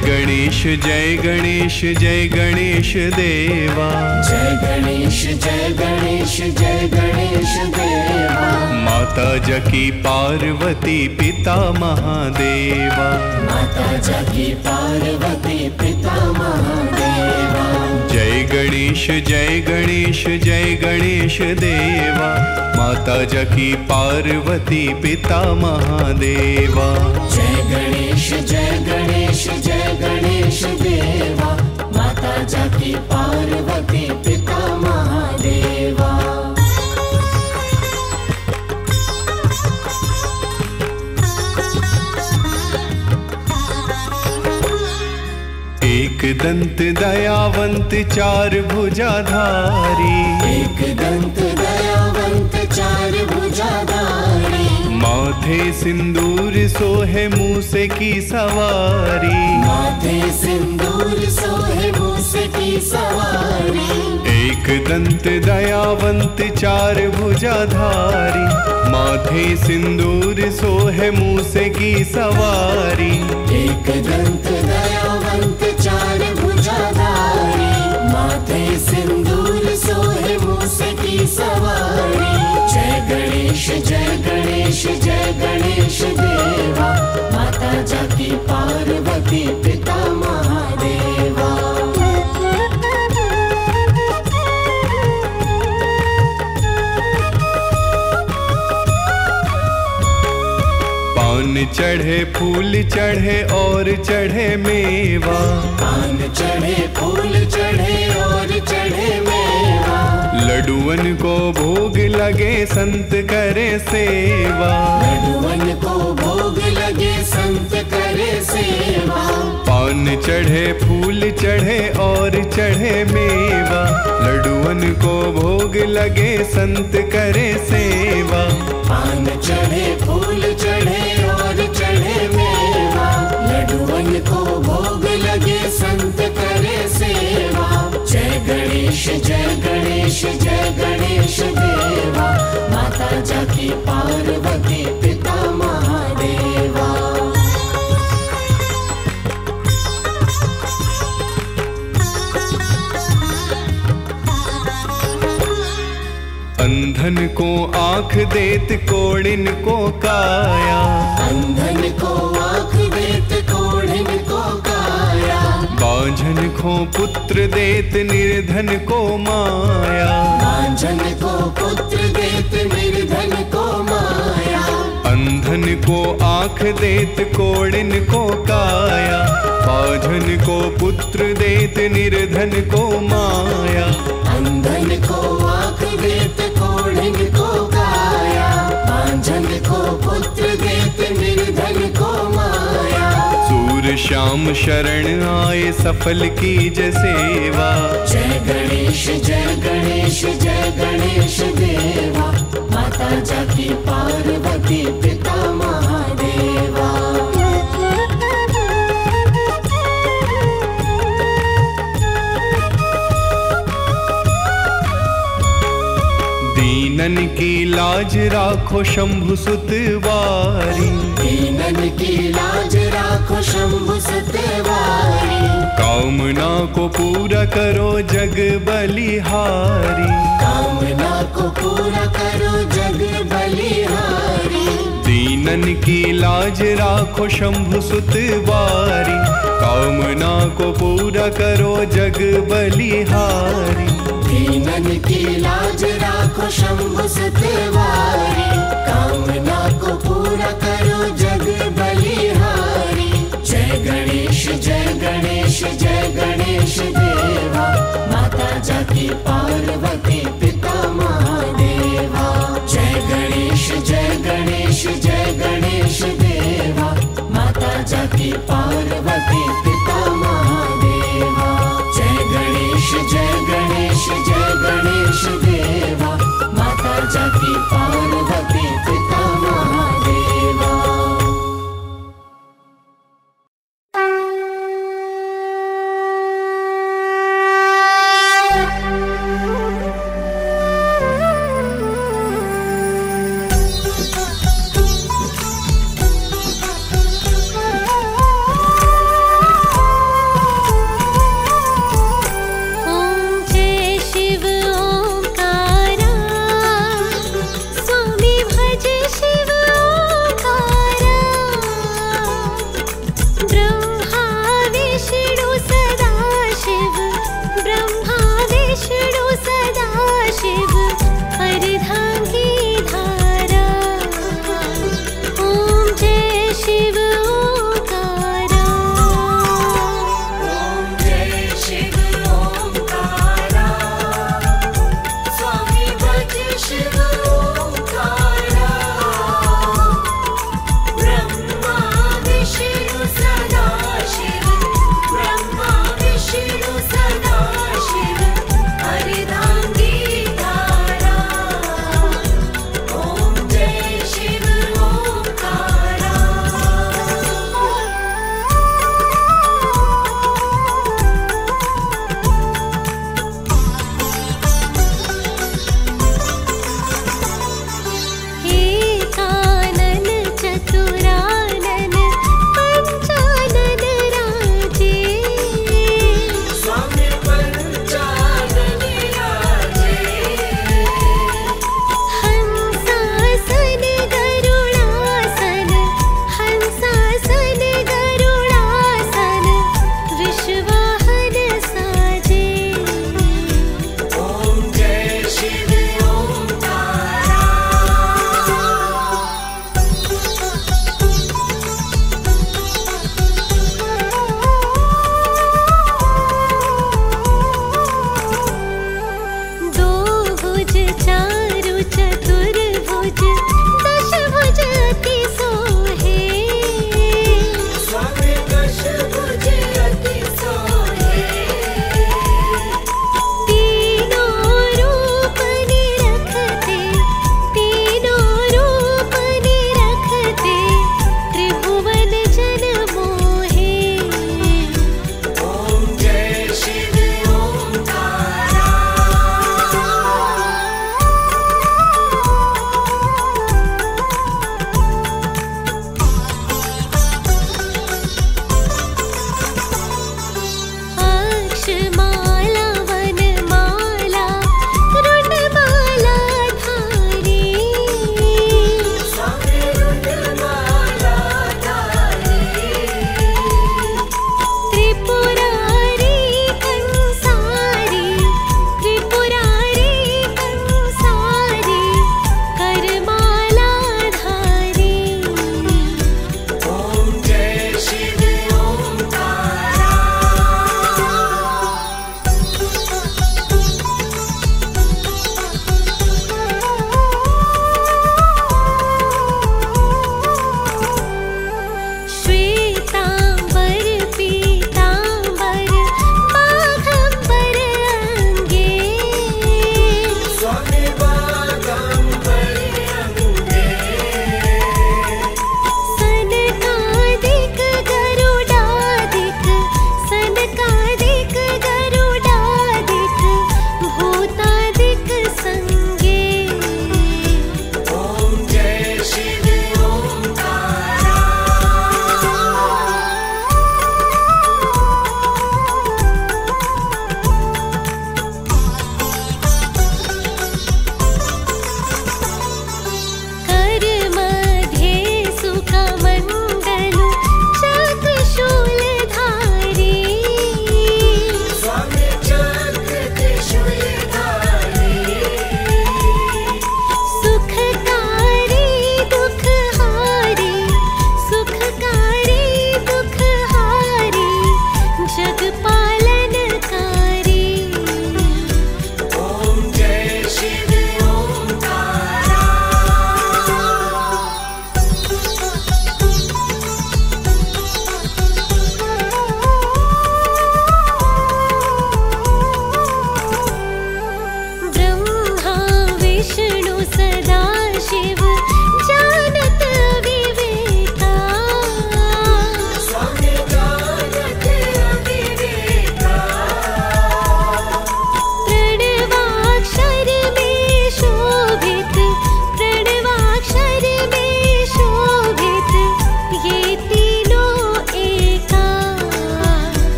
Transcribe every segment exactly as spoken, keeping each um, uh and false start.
गणेश जय गणेश जय गणेश देवा। जय गणेश जय गणेश जय गणेश देवा। माता जकी पार्वती पिता महादेवा। माता जकी पार्वती पिता महादेवा। जय गणेश जय गणेश जय गणेश देवा। माता जकी पार्वती पिता महादेवा। जय गणेश जय गणेश जय गणेश देवा। माता जकी पार्वती पिता महादेवा। एक दंत दयावंत चार भुजाधारी। एक दंत दयावंत चार भुजाधारी। माथे सिंदूर सोहे मूसे की सवारी। माथे सिंदूर सोहे मूसे की सवारी। एक दंत दयावंत चार भुजाधारी। माथे सिंदूर सोहे मूसे की सवारी। एक दंत दयावंत चार भुजाधारी। माथे सिंदूर सोहे मूसे की सवारी। जय गणेश जय गणेश जय गणेश देवा। माता जकी पार्वती पिता महादेवा। पान चढ़े फूल चढ़े और चढ़े मेवा। पान चढ़े फूल चढ़े और चढ़े मेवा। लडुअन को भोग लगे संत करे सेवा। लडुअन को भोग लगे संत करे सेवा। पान चढ़े फूल चढ़े और चढ़े मेवा। लडुअन को भोग लगे संत करे सेवा। पान चढ़े फूल चढ़े और चढ़े मेवा। लडुअन को भोग लगे संत करे सेवा। जय गणेश जय गणेश जय गणेश देवा। माता जकी पार्वती पिता महादेवा। अंधन को आँख देत कोड़िन को काया। अंधन को आँख देत कोढ़िन को काया। बांझन को पुत्र देत निर्धन को माया। बांझन को पुत्र देत निर्धन को माया। अंधन को आँख देत कोड़िन को काया। बांझन को पुत्र देत निर्धन को माया। अंधन को आँख देत कोढ़िन को काया। बांझन को पुत्र देत निर्धन को माया। सूर श्याम शरण आए सफल कीज सेवा। जय गणेश जय गणेश जय गणेश देवा। माता जकी पार्वती पिता महादेवा। दीनन की लाज राखो शंभु सुतवारी। दीनन की लाज राखो शंभु सतवारी। कामना को पूरा करो जग बलिहारी। कामना को पूरा करो जग बलिहारी। दीनन की लाज राखो शंभु सुतवारी। कामना को पूरा करो जग बलिहारी। दीनन की लाज राखो शंभु सतवारी। कामना को पूरा करो जग बलिहारी। जय गणेश जय गणेश जय गणेश देवा। माता जकी पार्वती पिता महादेवा। जय गणेश जय गणेश जय गणेश देवा। माता जकी पार्वती पिता महादेवा। जय गणेश जय गणेश जय गणेश देवा। माता जकी पार्वती पिता महादेवा।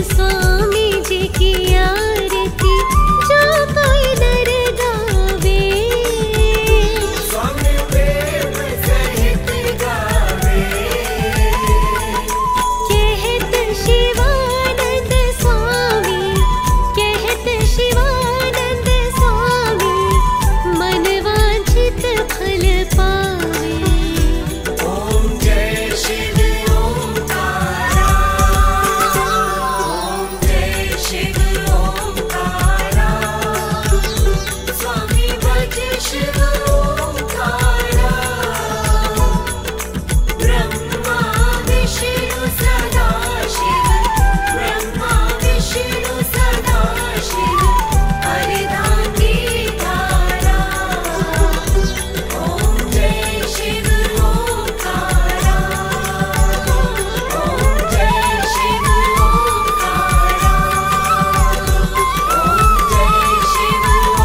स्वामी जी की आरती जो कोई नर गावे। स्वामी प्रेम सहित गावे। कहत शिवानंद स्वामी, कहत शिवानंद स्वामी, मन वांछित फल पावे। ओम जय शिव ओंकारा। ओम जय शिव ओंकारा। स्वामी भज शिव ओंकारा। ब्रह्मा विष्णु सदा शिव, ब्रह्मा विष्णु सदा शिव, अर्धांगीकारा। ओम जय शिव ओंकारा। ओम जय शिव ओंकारा। ओम जय शिव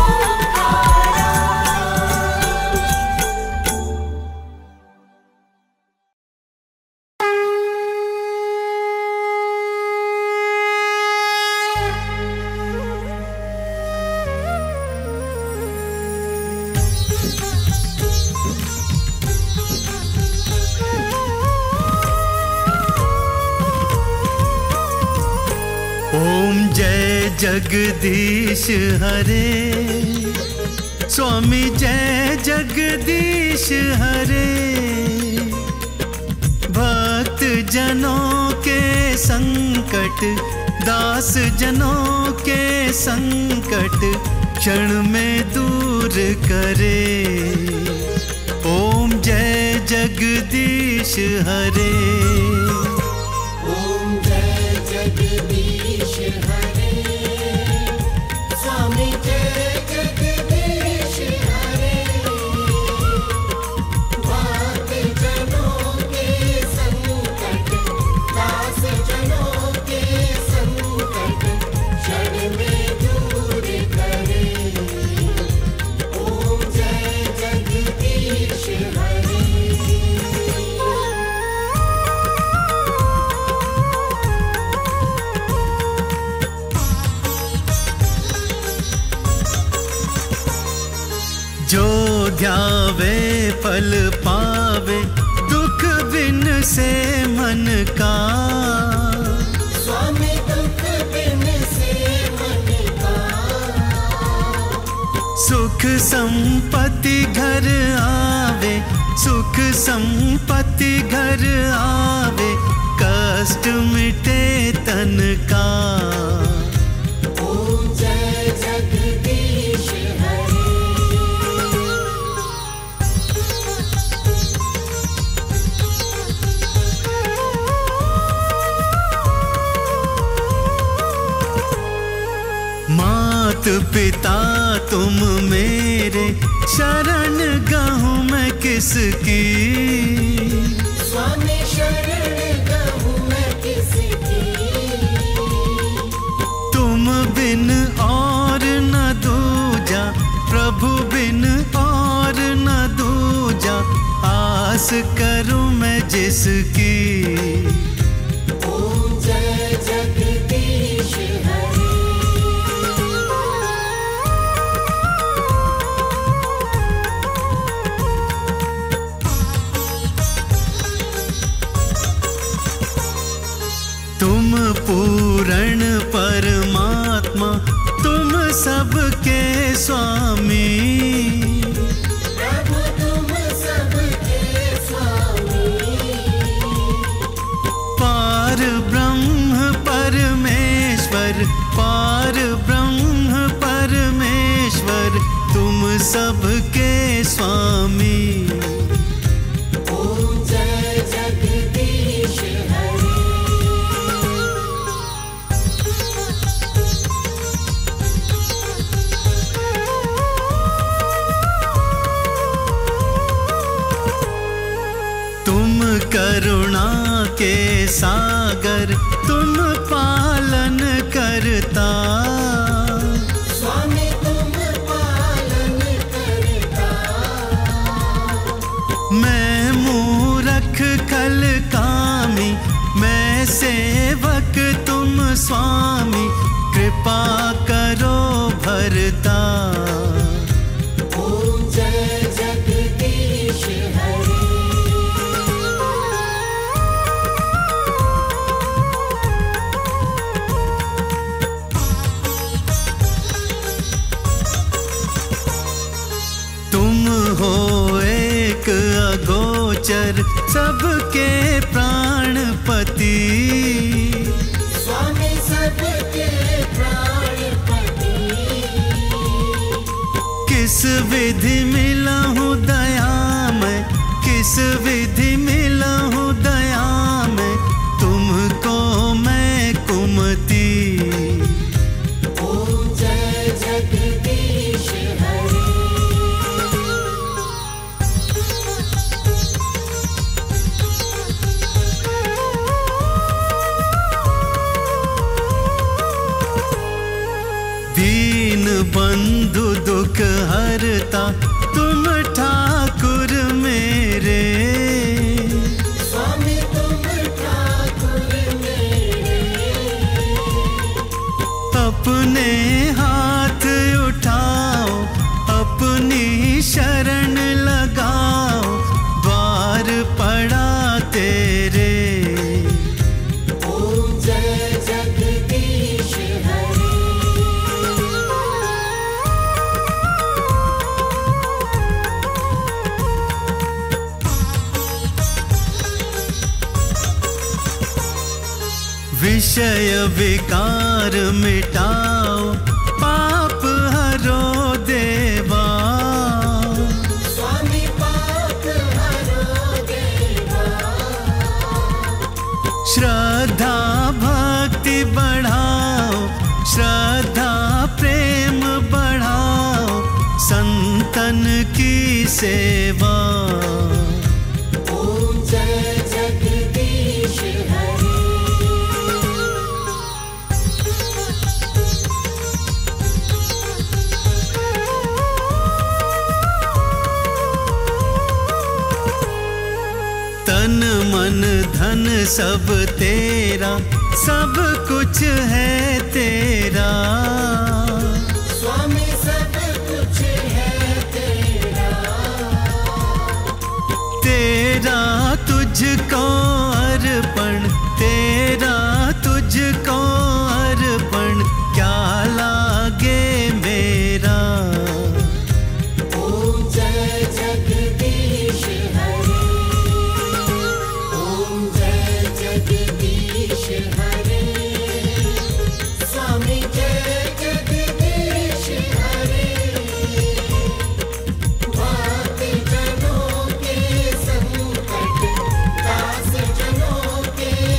ओम जय जगदीश हरे, स्वामी जय जगदीश हरे। भक्त जनों के संकट, दास जनों के संकट क्षण में दूर करे। ओम जय जगदीश हरे। ओम जय जगदीश हरे। स्वामी जय जगदीश हरे। भक्त जनों के संकट, दास जनों के संकट क्षण में दूर करे। ओम जय जगदीश हरे। जो ध्यावे फल पावे, दुख बिन से मन का। स्वामी दुख बिन से मन का। सुख संपत्ति घर आवे, सुख संपत्ति घर आवे, कष्ट मिटे तन का। ओम जय जगदीश हरे। मात पिता तुम मेरे, शरण गहूँ मैं किसकी। स्वामी शरण गहूँ मैं किसकी। तुम बिन और न दूजा, प्रभु बिन और न दूजा, आस करूं मैं जिसकी। ओम जय जगदीश हरे। तुम पूर्ण परमात्मा, तुम सबके स्वामी। प्रभु तुम सबके स्वामी। पार ब्रह्म परमेश्वर, पार ब्रह्म परमेश्वर, तुम सबके स्वामी। ओम जय जगदीश हरे। तुम करुणा के सागर, तुम पालन करता। स्वामी तुम पालन करता। मैं मूरख खल कामी, मैं सेवक तुम स्वामी कृपा करो भरता। ओम जय जगदीश हरे। तुम हो एक अगोचर सबके प्राणपति। स्वामी सबके प्राणपति। किस विधि मिला हूँ दया में, किस विधि मिला हूँ दया में, तुमको मैं कुमति। ओम जय जगदीश हरे। दीन बंधु दुख हरता तुम ठाकुर मेरे। स्वामी तुम ठाकुर मेरे। अपने हाथ उठाओ, अपनी शरण लगाओ, द्वार पड़ा तेरे। ओम जय जगदीश हरे। विषय विकार मिटाओ, पाप हरो देवा। स्वामी पाप हरो देवा। श्रद्धा भक्ति बढ़ाओ, श्रद्धा प्रेम बढ़ाओ, संतन की सेवा। ओम जय जगदीश हरे। तन मन धन सब तेरा, सब कुछ है तेरा। स्वामी सब कुछ है तेरा। तेरा तुझको अर्पण, तेरा तुझको अर्पण, क्या लागे मेरा। ओम जय जगदीश हरे। ओम जय जगदीश हरे। स्वामी जय जगदीश हरे। भक्त जनों के संकट, दास जनों के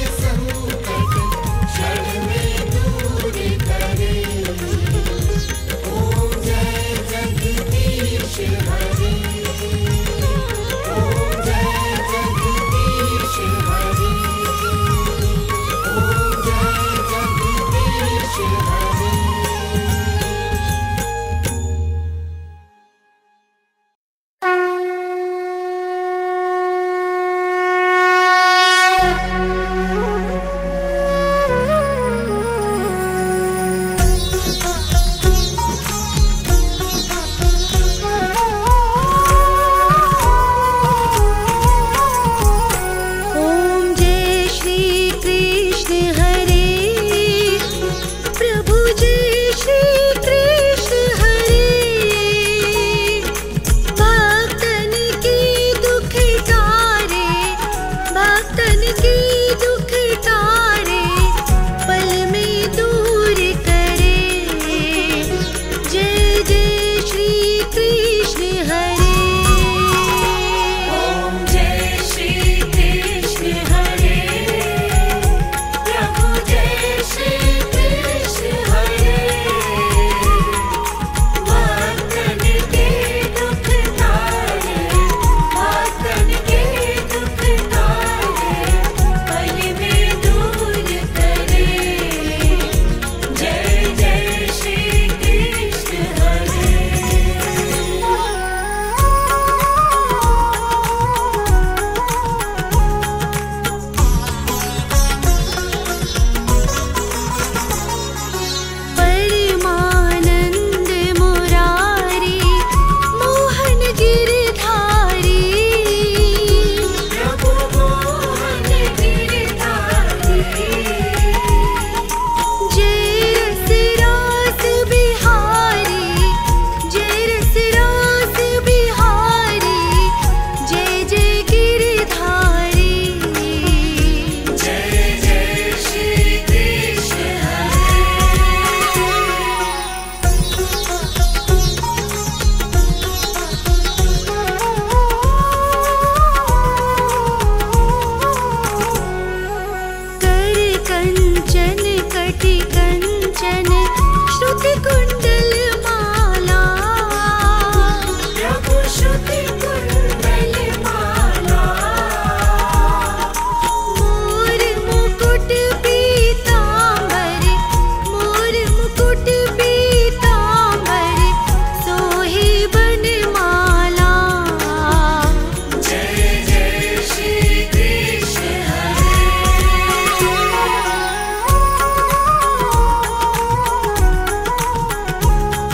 भूषण कटि कंचन श्रुति कुंडल माला प्रभु श्रुति कुंडल माला मोर मुकुट पीतांबर मोर मुकुट पीतांबर सोहे बनमाला जय जय श्री कृष्ण हरे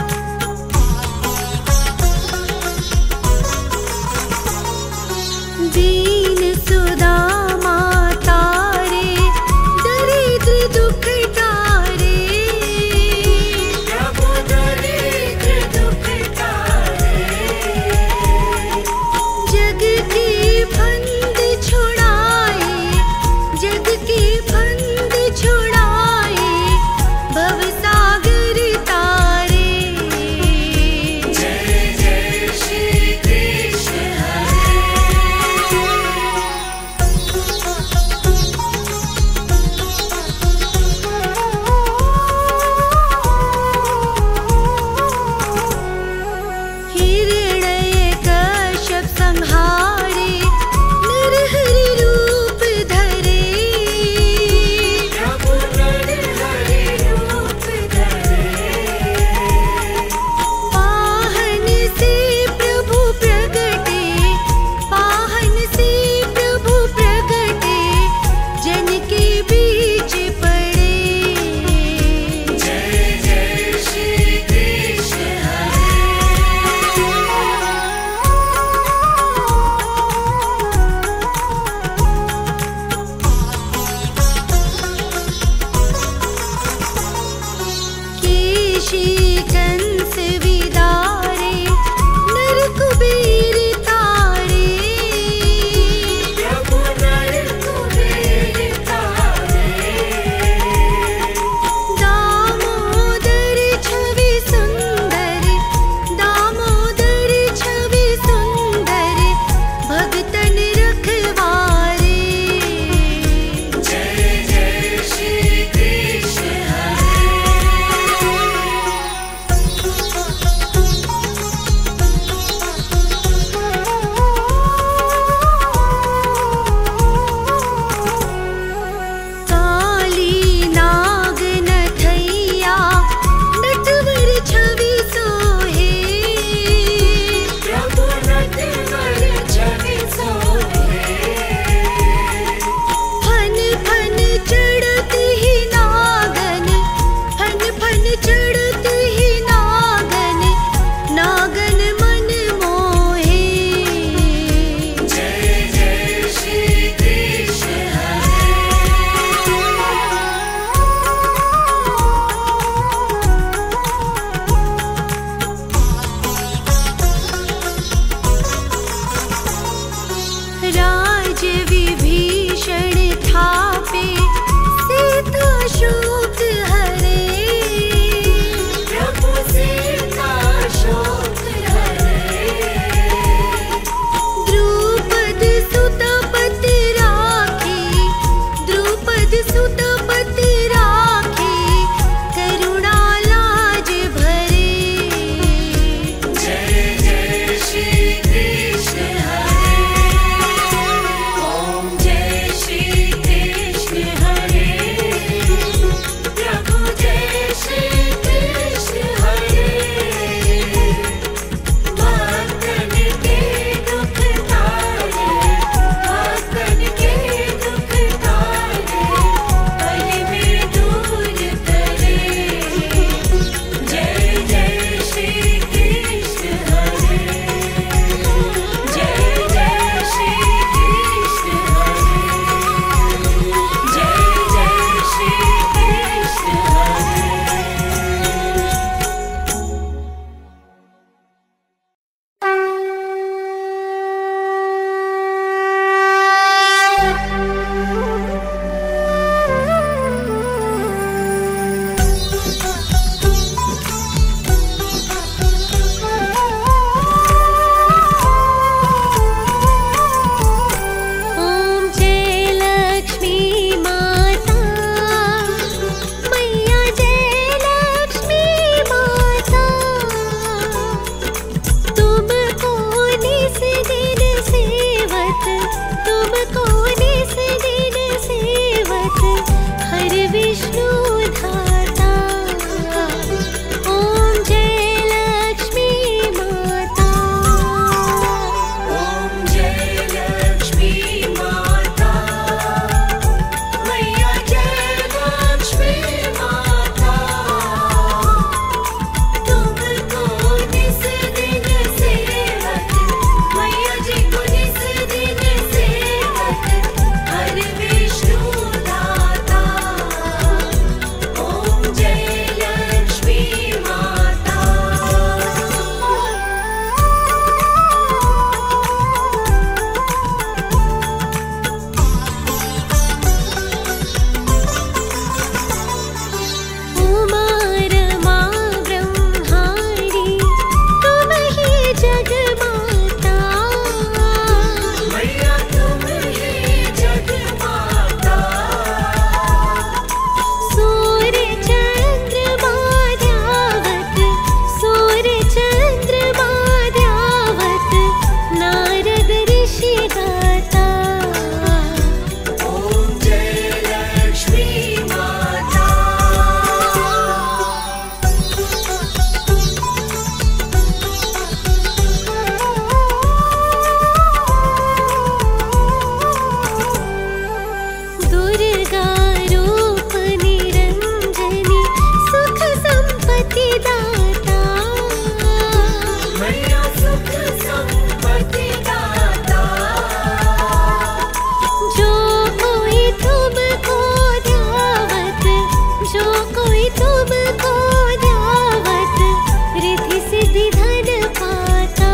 तुमको ध्यावत रिद्धि सिद्धि धन पाता।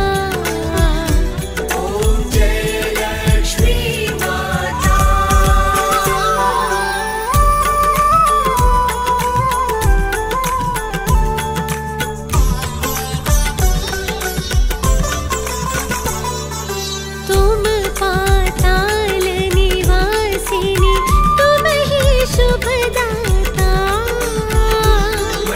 ओम जय लक्ष्मी माता। तुम पाताल निवासिनी तुम ही शुभदाता।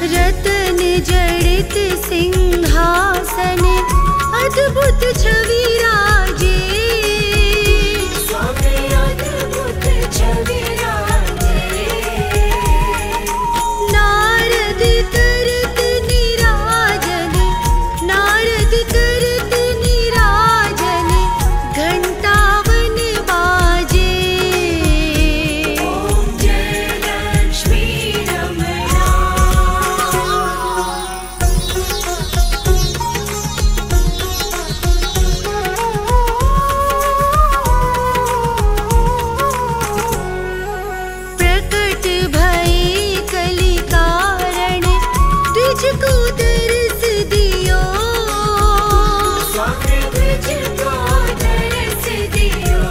रतन जड़ित सिंहासन अद्भुत छवि राजे। स्वामी अद्भुत छवि राजे। नारद करत निराजन, नारद करत निराजन, घंटावन बाजे। ओम जय लक्ष्मी रमणा। प्रकट भये कलि कारण, तुझको दर्श दियो। स्वामी तुझको दर्श दियो।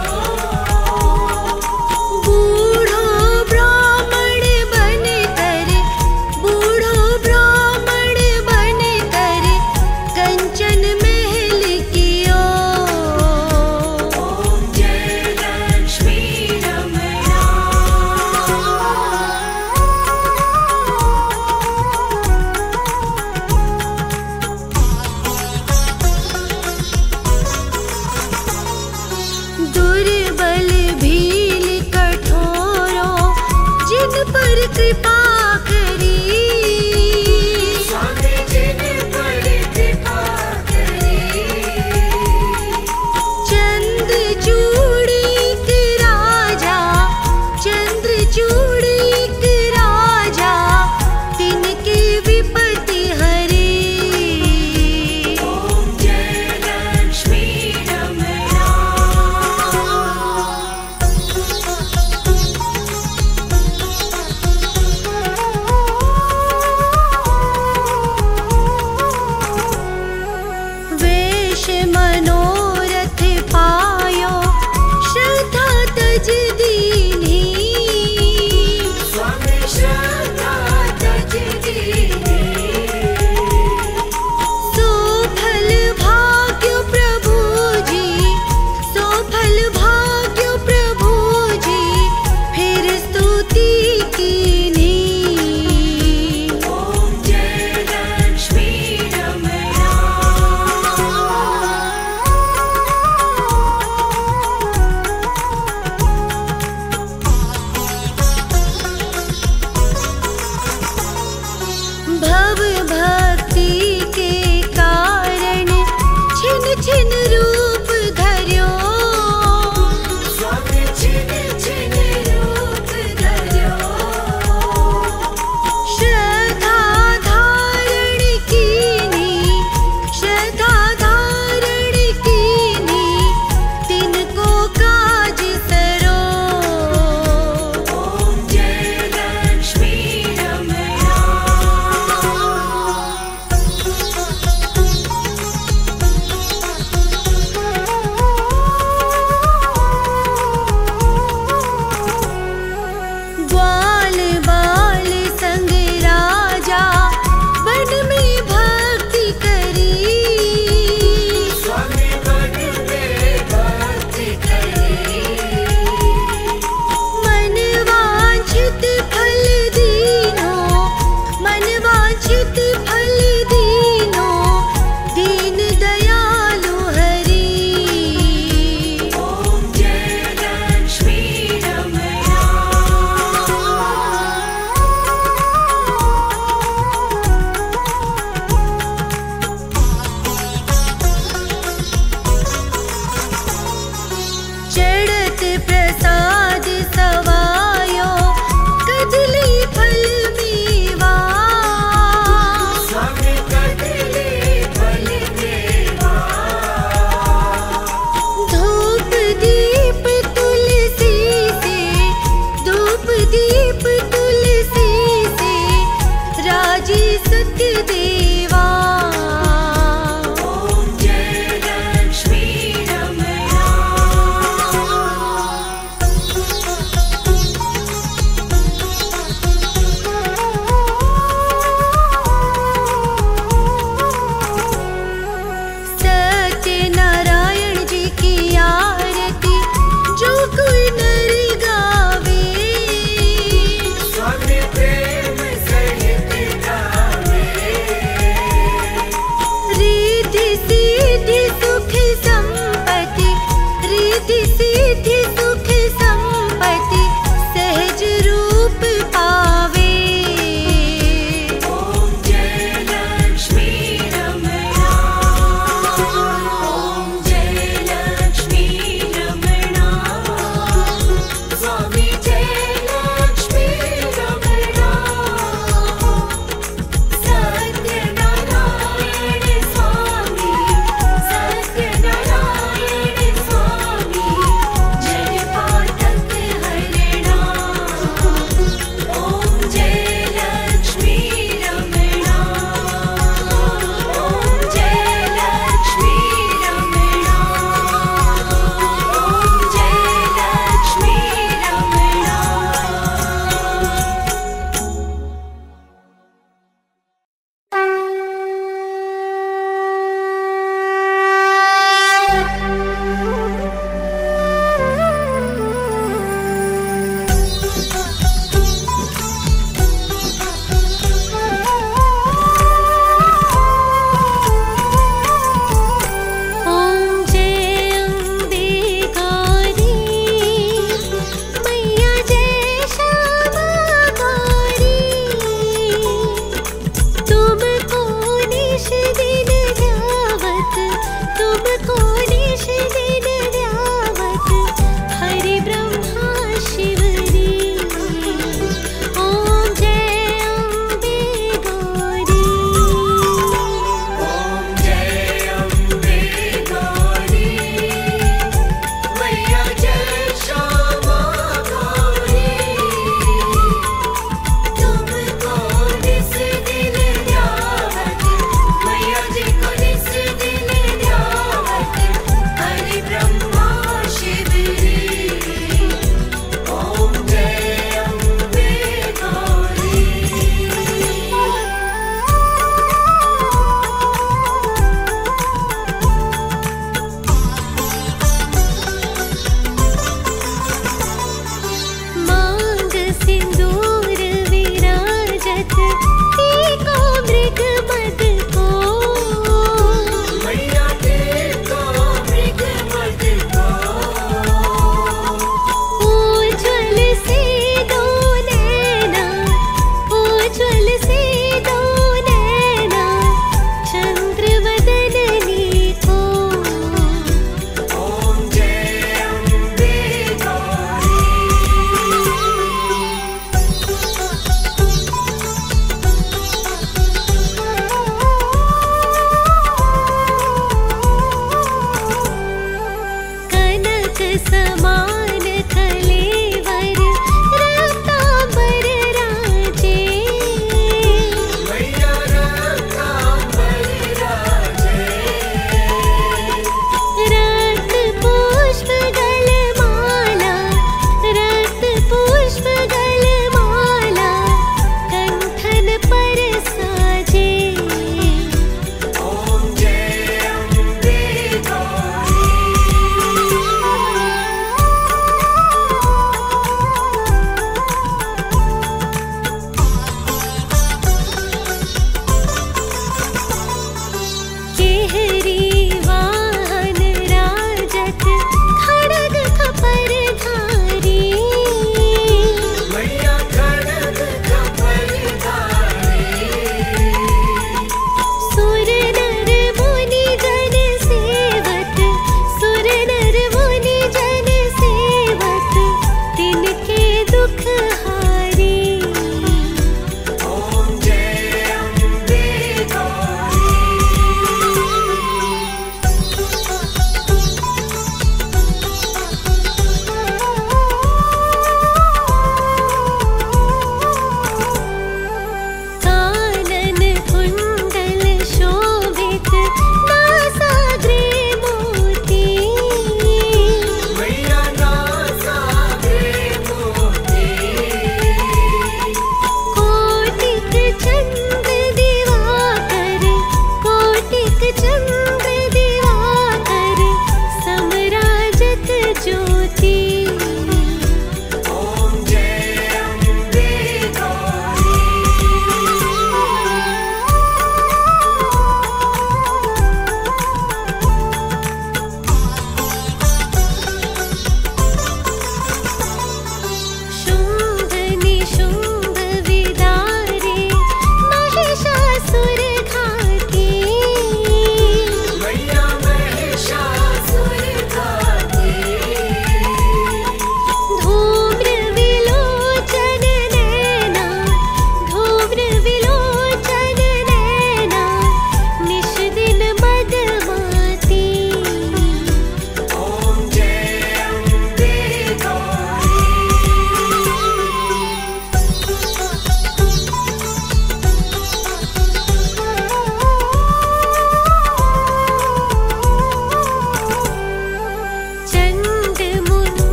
बूढ़ो ब्राह्मण बन कर, बूढ़ो ब्राह्मण बन कर, कंचन महल कियो। ओम जय लक्ष्मी रमणा। दुर्बल भील कठोरों, जिन पर कृपा करी। स्वामी जिन पर कृपा करी। चंद्रचूड़िक राजा, चंद्रचूड़िक राजा, तिनके विपत्ति हरे। ओम जय लक्ष्मी रमणा। वेश मनोरथ पायो, श्रद्धा तज दीनी। स्वामी श्रद्धा तज दीनी। सोफल भाग्य प्रभु जी, सोफल भाग्य प्रभु जी, फिर स्तुति कीनी। ओम जय लक्ष्मी रमणा। भव भक्ति के कारण, छिन छिन रूप धर्यो। स्वामी छिन छिन रूप धर्यो। श्रद्धा धारण कीनी, श्रद्धा धारण कीनी, तिनको काज सरो। ओम जय लक्ष्मी रमणा।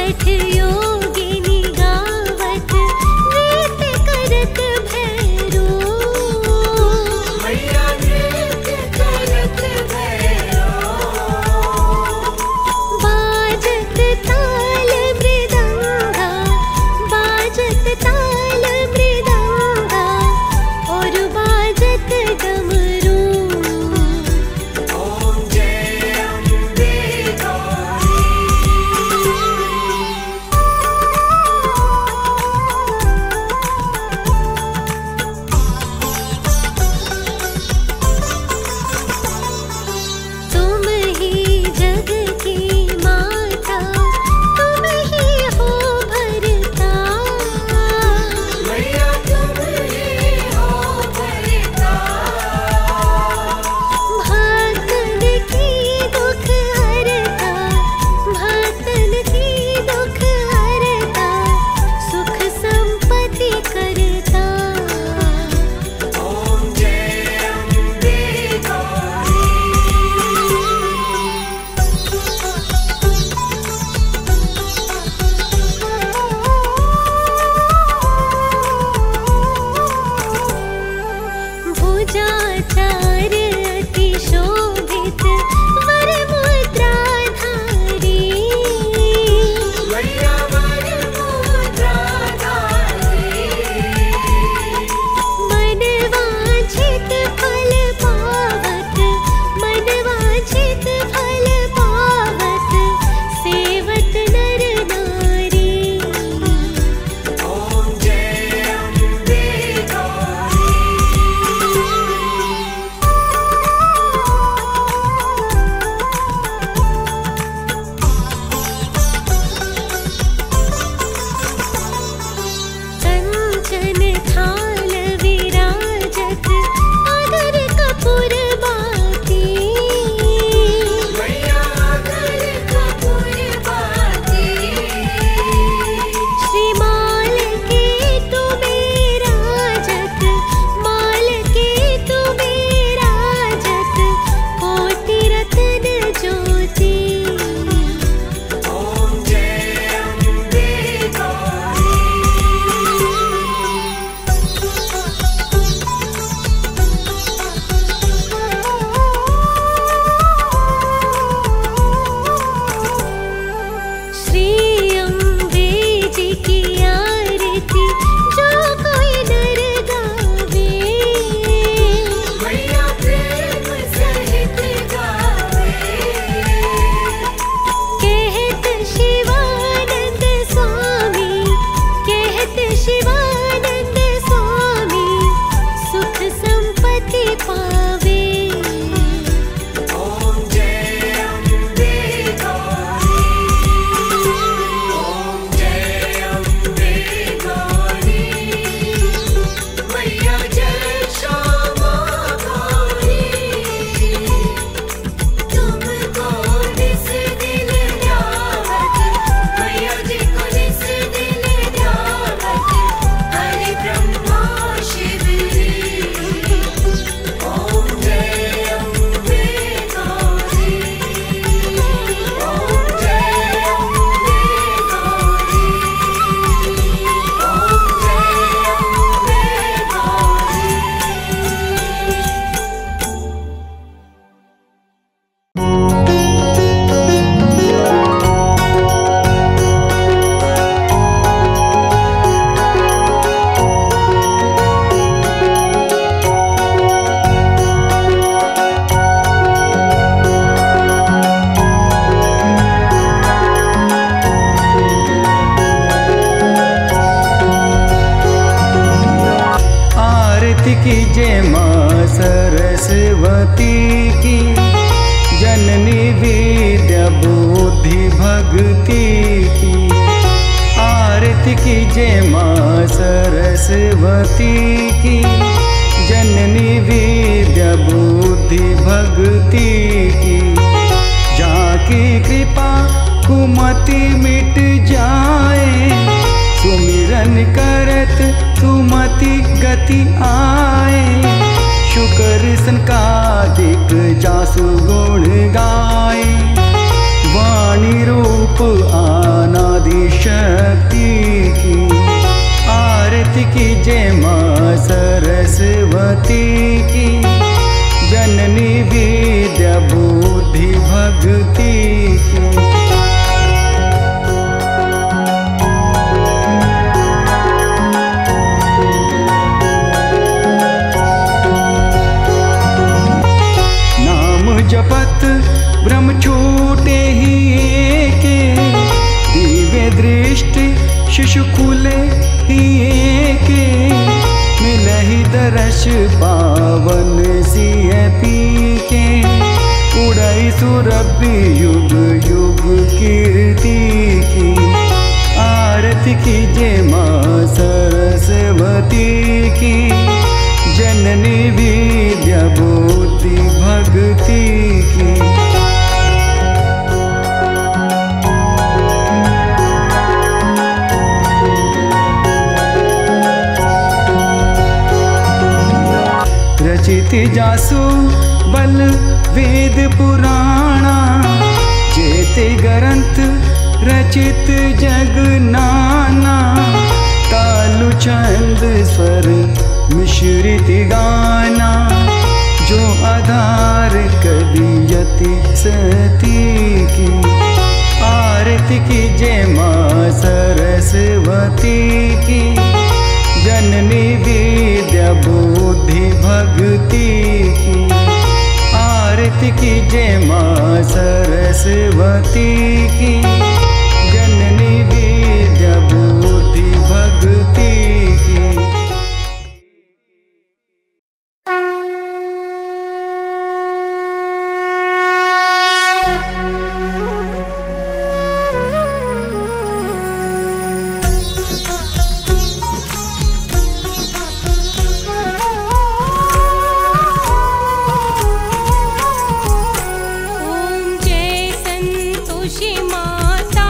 छठ योगिनी गावत नृत्य करत भैरो मैया नृत्य करत भैरो बाजत ताल मृदंगा बाजत ताल मृदंगा और बाजत डमरू ओम जय अम्बे गौरी तुम ही जग की माता तुम ही हो भरता मैया तुम ही हो भरता भक्तन की दुख हरता भक्तन की दुख हरता सुख संपत्ति करता ओम जय अम्बे गौरी भुजाचार अति शोभित वर मुद्राधारी मैया वर मुद्राधारी मन वांछित फल पावत मन वांछित फल पावत सेवत नर नारी ओम जय अम्बे गौरी कंचन थाल विराजत अगर कपूर बाती मैया अगर कपूर बाती श्री माल के तुम्हें राजत माल के तुम्हें राजत कोटि रतन ज्योति ओम जय अम्बे गौरी श्री अम्बे जी की आरती जो कोई नर गावे मैया प्रेम सहित गावे कहत शिवानंद स्वामी कहत शिवानंद स्वामी सुख संपत्ति पावे ओम जय अम्बे गौरी ओम जय अम्बे गौरी मैया जय श्यामा गौरी तुमको निस दिल ध्यावत मैया जी को निस दिल ध्यावत हरि ब्रह्मा शिवरी ओम जय अम्बे गौरी ओम जय अम्बे गौरी ओम आरती कीजिए माँ सरस्वती की जननी विद्या बुद्धि भक्ति की। आरती कीजिए माँ सरस्वती की जननी विद्या बुद्धि भक्ति की। जाकी कृपा कुमति मिट जाए सुमिरन करत सुमति गति आए। शुक्र संकादिक जासु गुण गाए वाणी रूप आनादि आदिशक्ति की। आरती कीजिए माँ सरस्वती की, जननी विद्या बुद्धि भक्ति की। जपत ब्रह्म छूटे ही के, दिव्य दृष्टि शिशु खुले ही के। मिलहि दर्श पावन सिय पी के, उड़ई सुरभि युग युग कीर्ति की। आरती कीजिए माँ सरस्वती की, जननी विद्या बुद्धि भक्ति की। रचित जासु बल वेद पुराणा, जेते ग्रंथ रचित जग नाना। तालु छंद स्वर मिश्रित गाना, जो आधार कवियति सती की। आरती कीजिए माँ सरस्वती की, जननी विद्या बुद्धि भक्ति की। आरती कीजिए माँ सरस्वती की, जननी विद्या बुद्धि भक्ति की। ओम जय संतोषी माता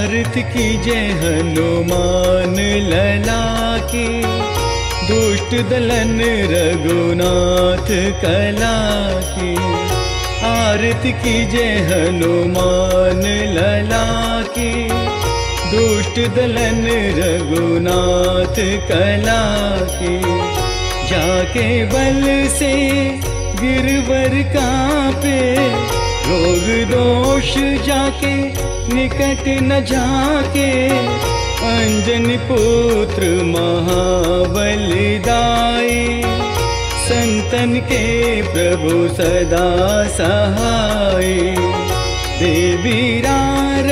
आरती कीजे हनुमान लला की, दुष्ट दलन रघुनाथ कला की। आरती कीजे हनुमान लला की, दुष्ट दलन रघुनाथ कला की। जाके बल से गिरवर कांपे, रोग दोष जाके निकट न जाके। अंजनी पुत्र महाबलिदाई, संतन के प्रभु सदा सहाय। देवीरा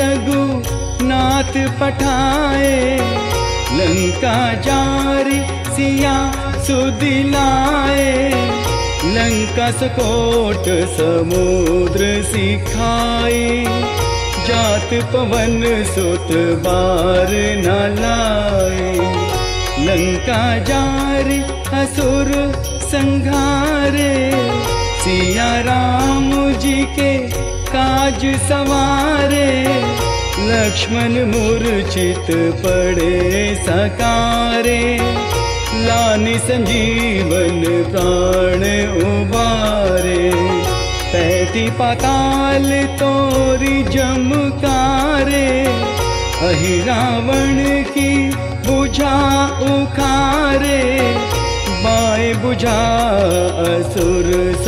रघुनाथ पठाए, लंका जारी सिया सुदिलाए। लंका सकोट समुद्र सिखाई, जात पवन सुत बार न लाए। लंका जारी असुर संघारे, सिया राम जी के काज सवारे। लक्ष्मण मूर्छित पड़े सकारे, लानि संजीवन प्राण उबारे। पैती पाताल तोरी जमकारे, अहि रावण की बुझा उखारे। बाएं बुझा असुर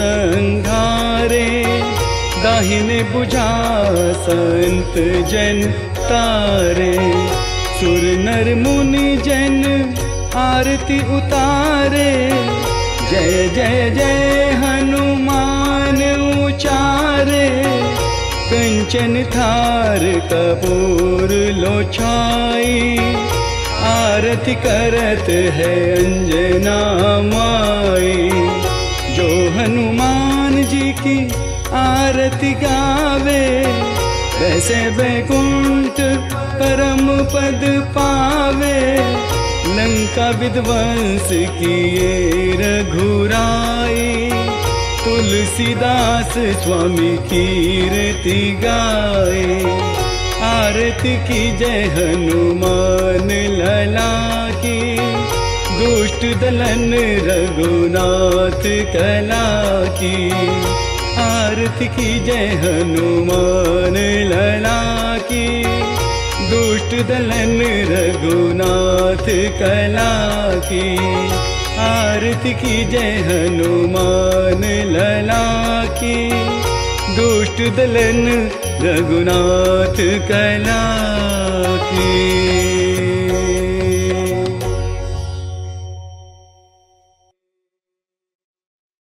संघारे, दाहिने बुझा संत जन तारे। सुर नर मुनि जन आरती उतारे, जय जय जय हनुमान उचारे। कंचन थार कपूर लो छाई, आरती करत है अंजना माई। जो हनुमान जी की आरती गावे, वैसे बैकुंठ परम पद पावे। लंका विध्वंस किए रघुराई, तुलसीदास स्वामी कीर्ति गाए। आरती की जय हनुमान लला की, दुष्ट दलन रघुनाथ कला की। आरती की जय हनुमान लला की, दुष्ट दलन रघुनाथ कला की। आरती की जय हनुमान लला की, दुष्ट दलन रघुनाथ कला की।